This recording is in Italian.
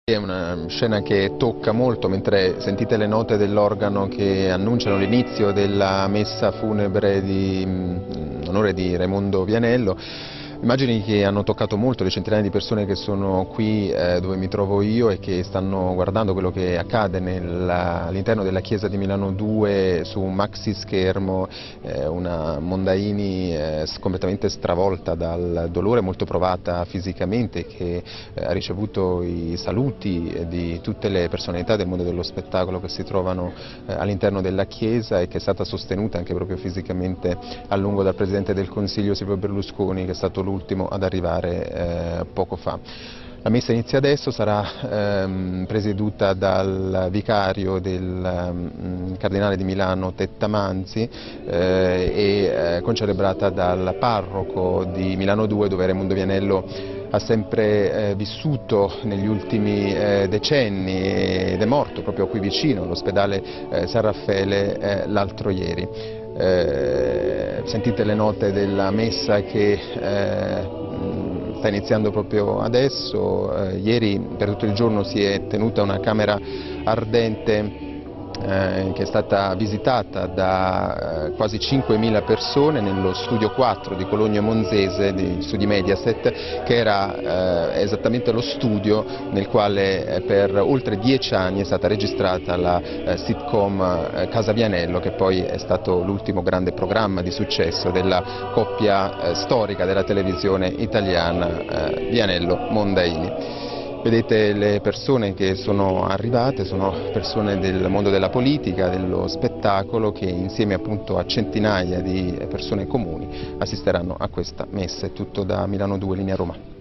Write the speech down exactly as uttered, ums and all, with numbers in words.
È una scena che tocca molto mentre sentite le note dell'organo che annunciano l'inizio della messa funebre di, in onore di Raimondo Vianello. Immagini che hanno toccato molto le centinaia di persone che sono qui eh, dove mi trovo io e che stanno guardando quello che accade all'interno della chiesa di Milano due su un maxi schermo, eh, una Mondaini eh, completamente stravolta dal dolore, molto provata fisicamente, che eh, ha ricevuto i saluti di tutte le personalità del mondo dello spettacolo che si trovano eh, all'interno della chiesa e che è stata sostenuta anche proprio fisicamente a lungo dal Presidente del Consiglio Silvio Berlusconi, che è stato l'ultimo ad arrivare eh, poco fa. La messa inizia adesso, sarà ehm, presieduta dal vicario del um, Cardinale di Milano Tettamanzi eh, e eh, concelebrata dal parroco di Milano due, dove Raimondo Vianello ha sempre eh, vissuto negli ultimi eh, decenni ed è morto proprio qui vicino all'ospedale eh, San Raffaele eh, l'altro ieri. Eh, sentite le note della messa che eh, sta iniziando proprio adesso. Eh, ieri per tutto il giorno si è tenuta una camera ardente Eh, che è stata visitata da eh, quasi cinquemila persone nello studio quattro di Cologno Monzese, di studi Mediaset, che era eh, esattamente lo studio nel quale eh, per oltre dieci anni è stata registrata la eh, sitcom eh, Casa Vianello, che poi è stato l'ultimo grande programma di successo della coppia eh, storica della televisione italiana eh, Vianello-Mondaini. Vedete le persone che sono arrivate, sono persone del mondo della politica, dello spettacolo, che insieme appunto a centinaia di persone comuni assisteranno a questa messa. È tutto da Milano due, linea Roma.